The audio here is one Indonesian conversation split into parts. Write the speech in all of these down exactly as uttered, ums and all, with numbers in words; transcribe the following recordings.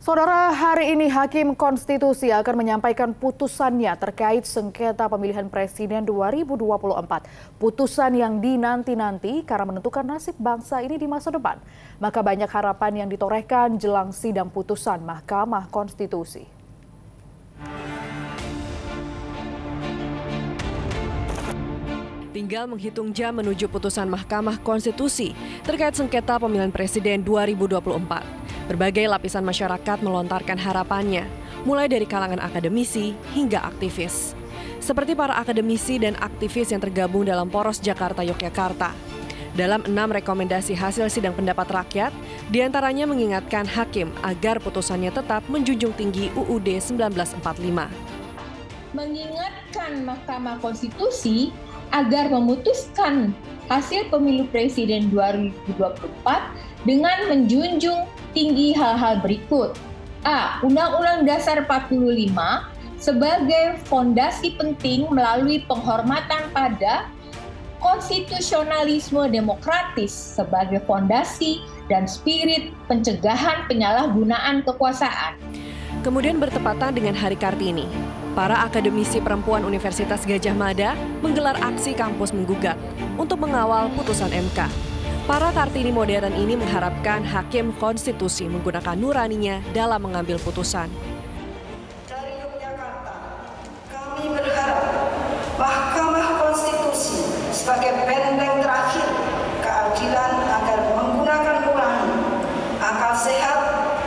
Saudara, hari ini Hakim Konstitusi akan menyampaikan putusannya terkait sengketa pemilihan presiden dua ribu dua puluh empat. Putusan yang dinanti-nanti karena menentukan nasib bangsa ini di masa depan. Maka banyak harapan yang ditorehkan jelang sidang putusan Mahkamah Konstitusi. Tinggal menghitung jam menuju putusan Mahkamah Konstitusi terkait sengketa pemilihan presiden dua ribu dua puluh empat. Berbagai lapisan masyarakat melontarkan harapannya, mulai dari kalangan akademisi hingga aktivis. Seperti para akademisi dan aktivis yang tergabung dalam Poros Jakarta-Yogyakarta. Dalam enam rekomendasi hasil sidang pendapat rakyat, diantaranya mengingatkan hakim agar putusannya tetap menjunjung tinggi U U D seribu sembilan ratus empat puluh lima. Mengingatkan Mahkamah Konstitusi agar memutuskan hasil pemilu presiden dua ribu dua puluh empat dengan menjunjung tinggi hal-hal berikut. A. Undang-Undang Dasar empat puluh lima sebagai fondasi penting melalui penghormatan pada konstitusionalisme demokratis sebagai fondasi dan spirit pencegahan penyalahgunaan kekuasaan. Kemudian bertepatan dengan Hari Kartini, para akademisi perempuan Universitas Gadjah Mada menggelar aksi kampus menggugat untuk mengawal putusan M K. Para Kartini modern ini mengharapkan Hakim Konstitusi menggunakan nuraninya dalam mengambil putusan. Dari Yogyakarta, kami berharap Mahkamah Konstitusi sebagai benteng terakhir keadilan agar menggunakan nurani, akal sehat,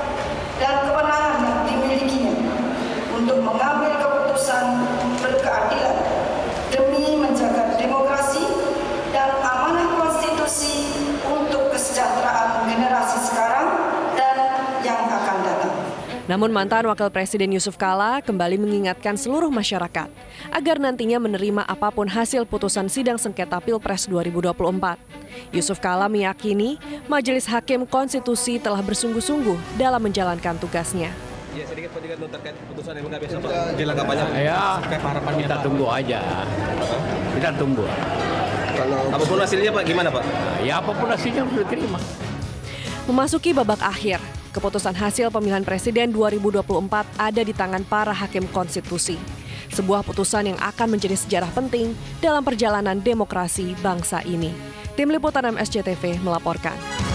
dan kewenangan yang dimilikinya untuk mengambil keputusan berkeadilan demi menjaga demokrasi dan amanah konstitusi untuk kesejahteraan generasi sekarang dan yang akan datang. Namun mantan Wakil Presiden Yusuf Kala kembali mengingatkan seluruh masyarakat agar nantinya menerima apapun hasil putusan sidang sengketa Pilpres dua ribu dua puluh empat. Yusuf Kala meyakini Majelis Hakim Konstitusi telah bersungguh-sungguh dalam menjalankan tugasnya. Ya, sedikit penjelasan terkait keputusan M K besok, Pak. Jelang kampanye. Ya, kita tunggu aja. Kita tunggu. Kalau apapun hasilnya, Pak, gimana, Pak? Ya, apapun hasilnya harus diterima. Memasuki babak akhir, keputusan hasil pemilihan presiden dua ribu dua puluh empat ada di tangan para hakim konstitusi. Sebuah putusan yang akan menjadi sejarah penting dalam perjalanan demokrasi bangsa ini. Tim Liputan M S C T V melaporkan.